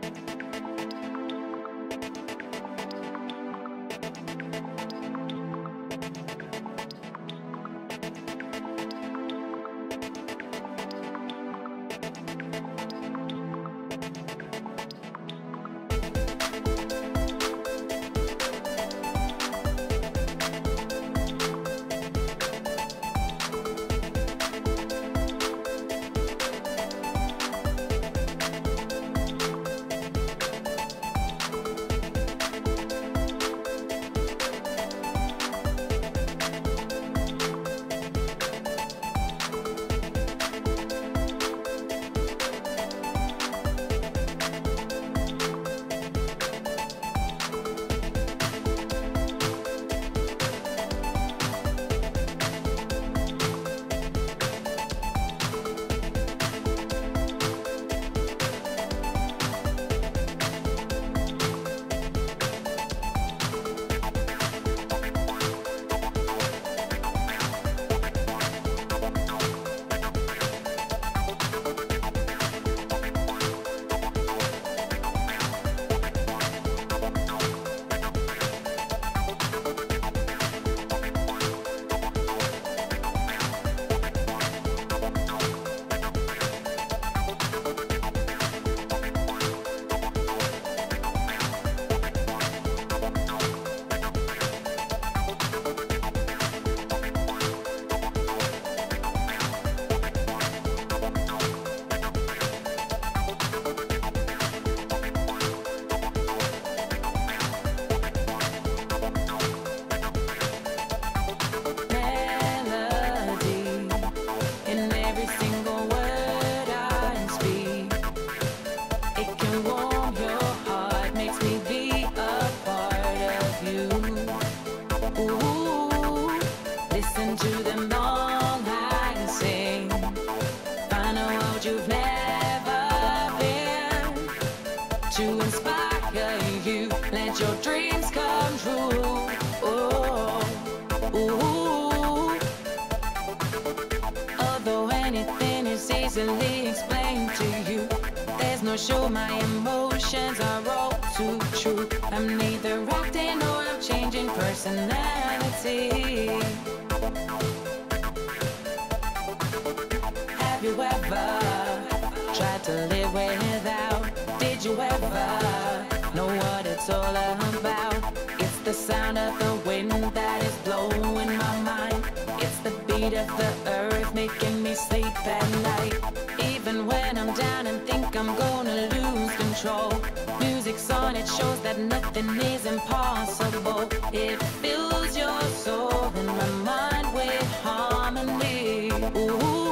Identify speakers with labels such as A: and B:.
A: to inspire you. Let your dreams come true. Oh, ooh. Although anything is easily explained to you, there's no show, my emotions are all too true. I'm neither acting nor I'm changing personality. Have you ever tried to live without? Did you ever know what it's all about? It's the sound of the wind that is blowing my mind. It's the beat of the earth making me sleep at night. Even when I'm down and think I'm gonna lose control, music's on, it shows that nothing is impossible. It fills your soul and my mind with harmony. Ooh.